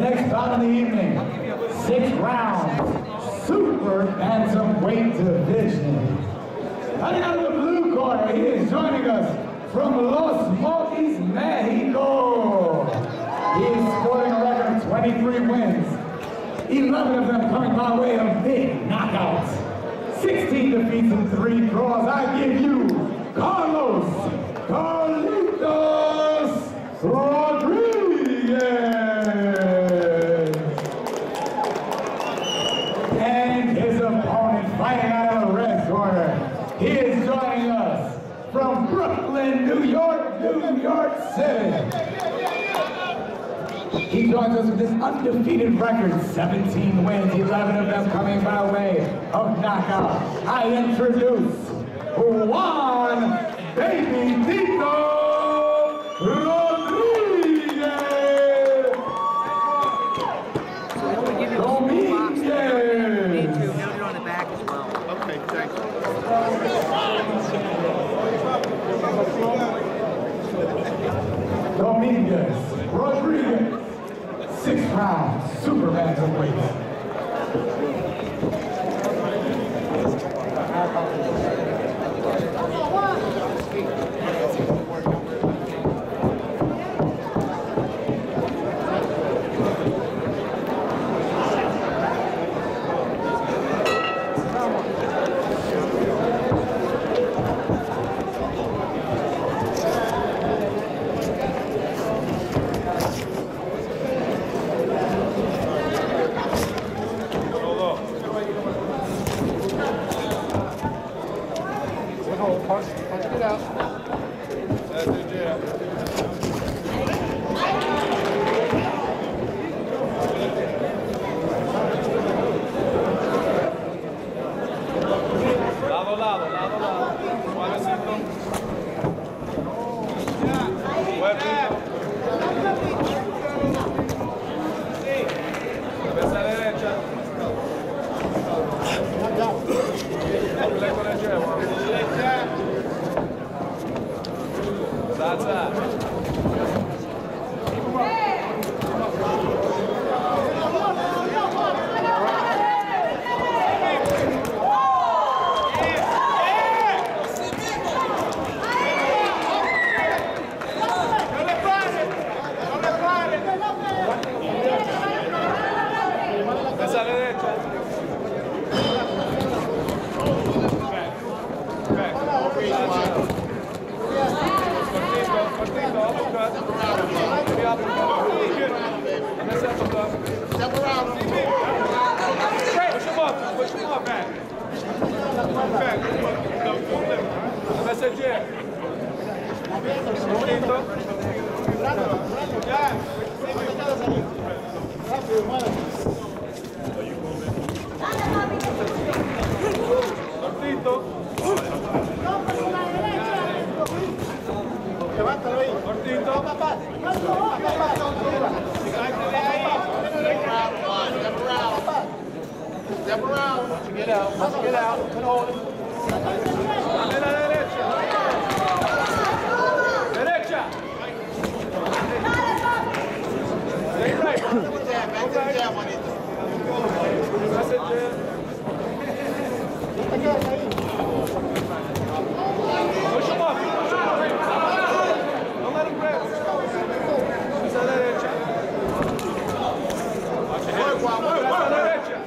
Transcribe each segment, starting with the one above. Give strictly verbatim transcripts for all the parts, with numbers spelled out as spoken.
next bout of the evening. Six rounds, super bantamweight division. Coming out of the blue corner, he is joining us from Los Mochis, Mexico. He is sporting a record of twenty-three wins, eleven of them coming by way of big knockouts, sixteen defeats and three draws. I give you Carlos Carlitos Rodriguez. And his opponent fighting out of the red corner, he is joining us from Brooklyn, New York, New York City. He joins us with this undefeated record, seventeen wins, eleven of them coming by way of knockout. I introduce Juan Baby Tito Rodriguez. Dominguez. On the back as well. Okay, thanks. Dominguez Rodriguez. Six rounds, super bantamweight. Step around. Once you get out, once you get out, you can hold it. Derecha. Stay right. Back to the jab, back to the jab, Juanito. That's it, jab. Push him up. Push him up. Don't let him grab. Esa derecha. Watch your head. Esa derecha.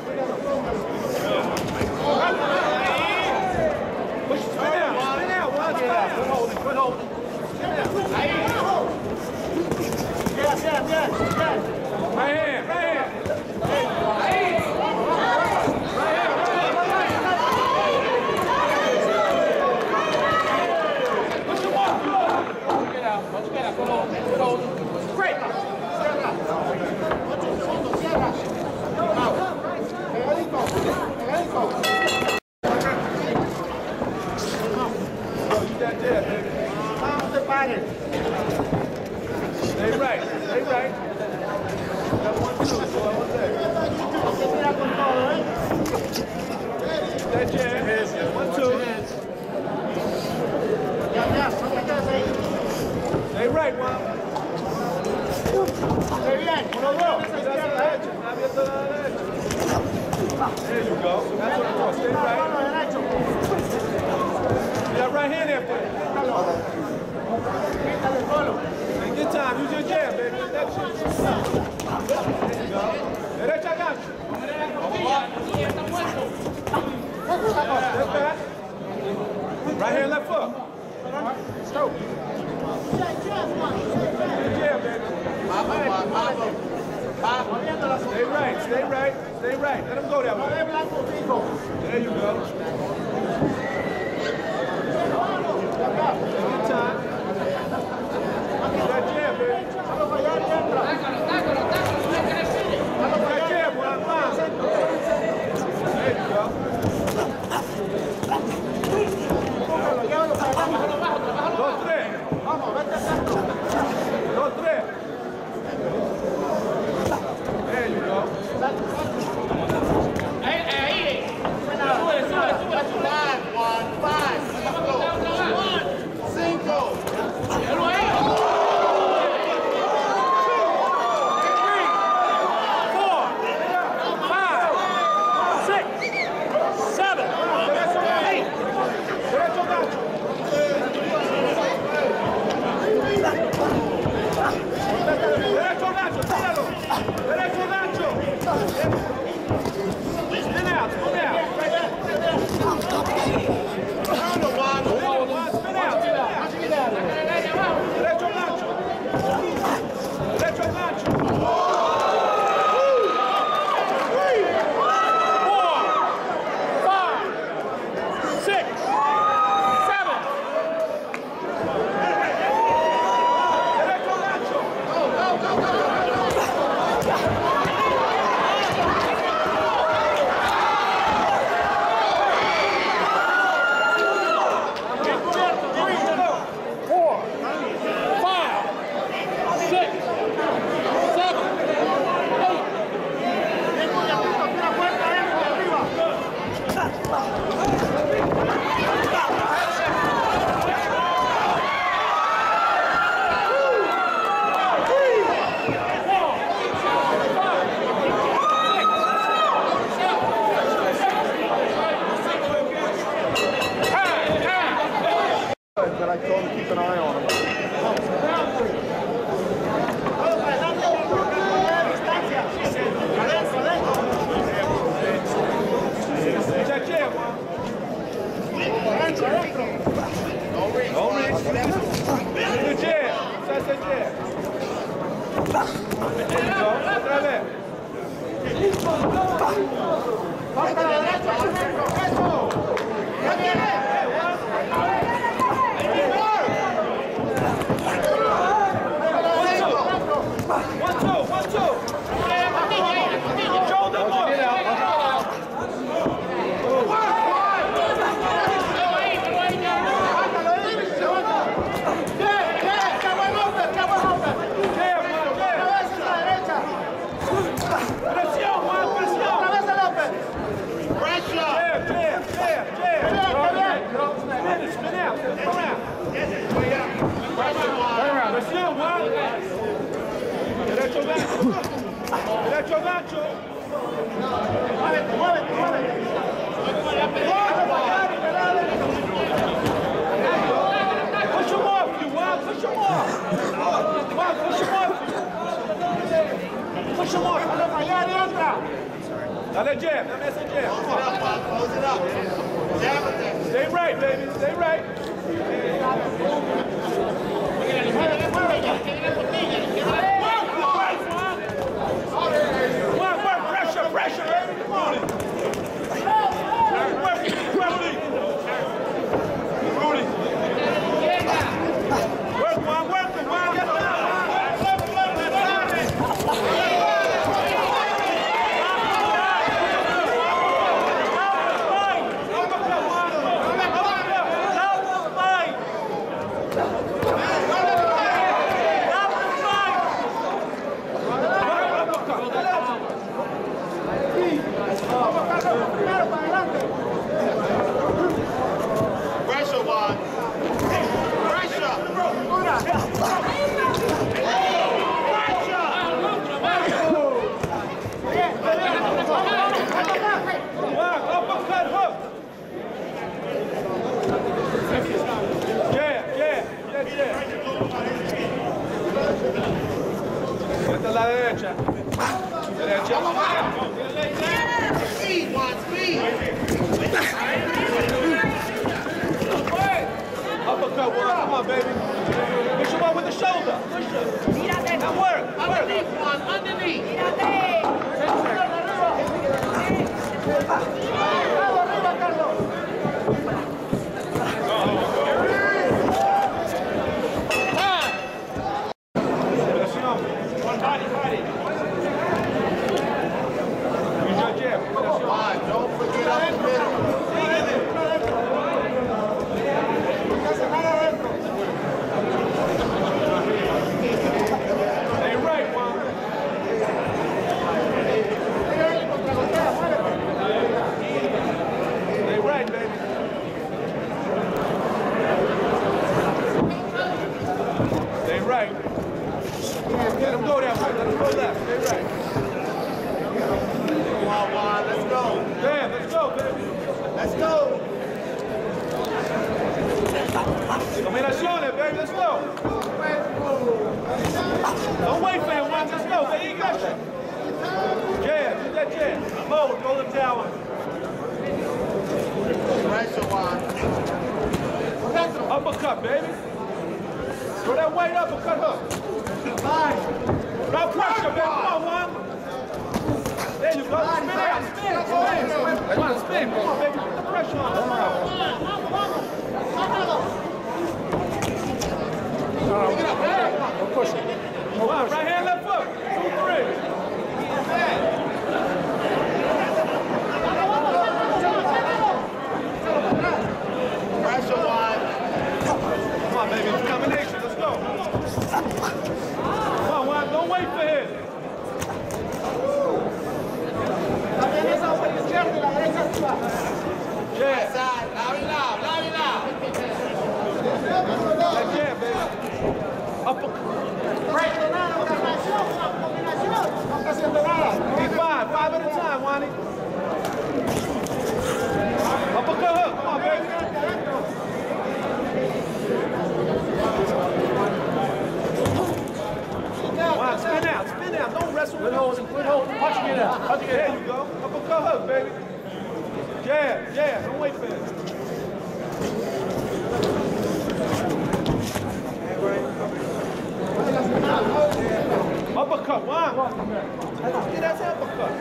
Push, spin out, spin out, watch it out. Good holding, good holding. Spin out. Yes, yes, yes, yes. Right hand, right hand. Right hand. Push him up. Watch it out, watch it out. Good holding, good holding. Great. Stay right, stay right. Got one, two, so I want that. That jab, one, two. Stay right, one. Stay bien, uno, dos. There you go. That's what it was. Stay right. Yeah, right hand after that. Take your time. Use your jab, baby. That's it. There you go. Derecha gancho. Step back. Right hand, left foot. Stroke. Jab, baby. Stay right, stay right, stay right. Let him go that way. There you go. Take your time. That jab, baby. That jab, one five. There you go. Dos, tres. Dos, tres. There you go. Ahí, ahí. Sube, sube, sube. Five, one, five. One, cinco. Derecho gancho. Muévete, muévete, muévete. Push him off, you want? Push him off. Juan, push him off. Push him off. Dale para allá, entra. Dale jab, dame ese jab. Stay right, baby, stay right. Muévete, muévete. Que viene por ti, que viene por ti. Work, work, pressure, pressure, baby. Come on. Work, Rudy. Rudy. Work, Juan, work, Juan, get down. Down the spine. that, Jack. Say that, Jack. Speed, Juan, speed. Uppercut, Juan. Come on, baby. Mix him up with the shoulder. Push him. Now work. Underneath, Juan, underneath. One body, body. Juan, don't forget up the middle. They right, Juan. They right, baby. They right. Let them go that way. Let them go left. They right. Come on, Juan, let's go. Yeah, let's go, baby. Let's go. Combinaciones, baby. Let's go. Don't wait for him, Juan. Let's go, baby. He got you. Jab. Do that jab. Low. Roll him down. Pressure, Juan. Uppercut, baby. Throw that weight uppercut hook. No pressure, baby. Come on, Juan. There you go. Spin out. Spin. Come on, spin. Come on, baby. Put the pressure on. Let's go. Don't push it. Come on, right hand, left foot. Two, three. Pressure, Juan. Come on, baby. Combination. Let's go. Come on, Juan. Don't wait for him. Yeah. Side, loud and loud, loud and loud. That jab, baby. Uppercut. Be five. Five at a time, Wani. Uppercut hook. Come on, baby. Wow, spin out. Spin out. Don't wrestle with holes. Quit holding. Punching it out. Punching it out. There you go. Uppercut hook, baby. Jab. Jab. Don't wait for it. Uppercut, wow. Yeah, that's uppercut.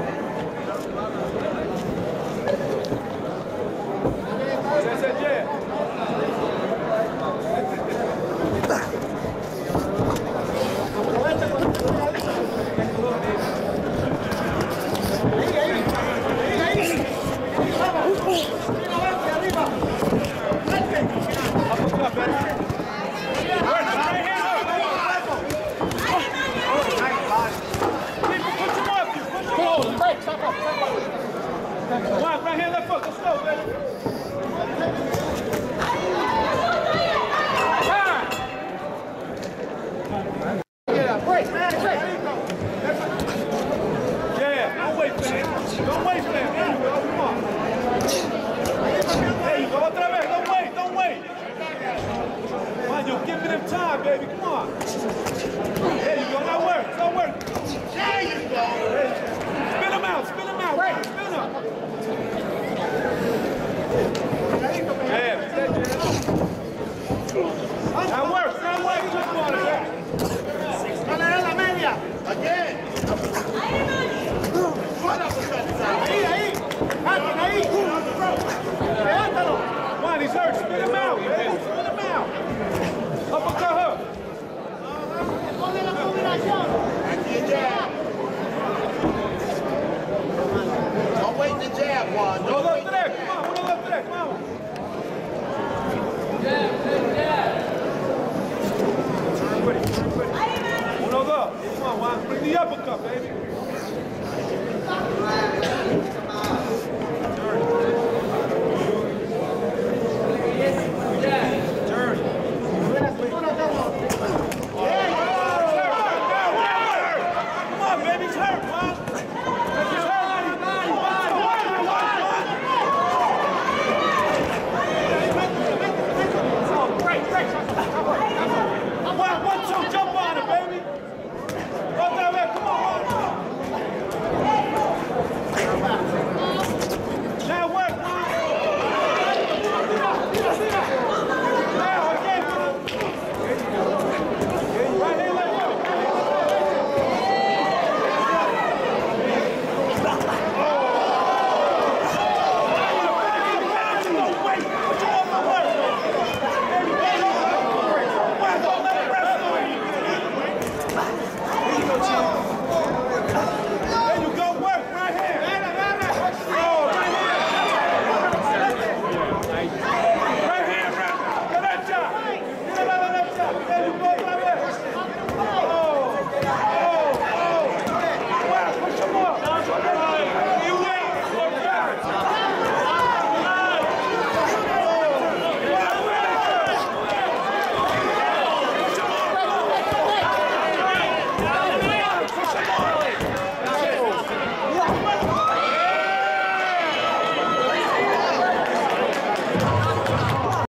That's it, yeah. Uppercut, baby. One, right here, left foot. Let's go, baby. Yeah, break, man, break. Yeah, don't wait for him. Don't wait for him. There you go. Come on. There you go. Otra vez. Don't wait. Don't wait. Come on, you're giving him time, baby. Come on.